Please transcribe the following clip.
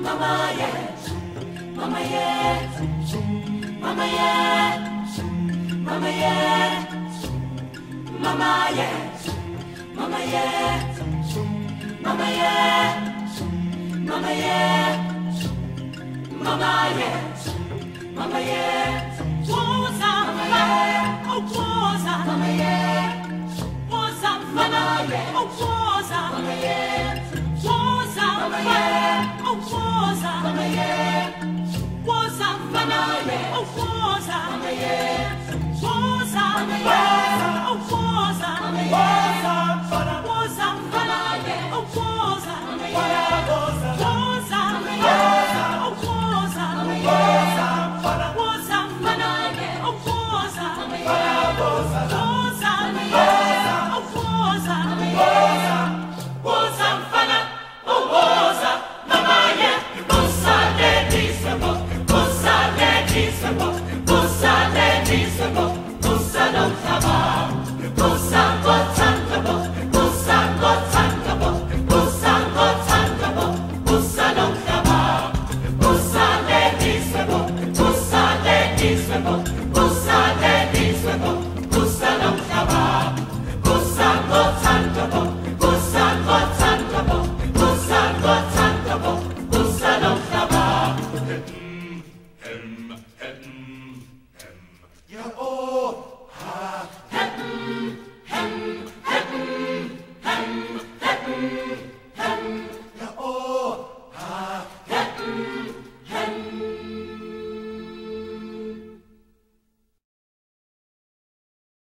Mama yet, Mama yet, Mama yet, Mama yet, Mama yet, Mama yet, Mama yet, Mama yet, Mama yet, Mama yet, Woza, oh Woza, Mama yet, Woza, Mama yet, oh Woza, Mama yet, Woza, Mama yet, oh Woza, Mama yet, Woza, Mama yet, oh Woza, Mama yet, Woza, Mama yet, oh Woza, Mama yet, Woza, Mama yet, oh Woza, Mama yet, Woza, Mama yet, oh Woza, Mama yet, Woza, Mama yet, oh Woza, Mama yet, Woza, Mama yet, oh Woza, Mama yet, Woza, Mfana, oh Woza, Mama yet, Woza, ladies, Woza, ladies, Woza, ladies, Woza, don't come out, Woza, what's untable, Woza, what's untable, Woza, what's untable, Woza, don't come out, Woza, ladies, Woza, ladies, Woza, ladies, Woza, don't come out, Woza, what's untable, Woza, what's untable, Woza, what's untable, Woza, don't come out.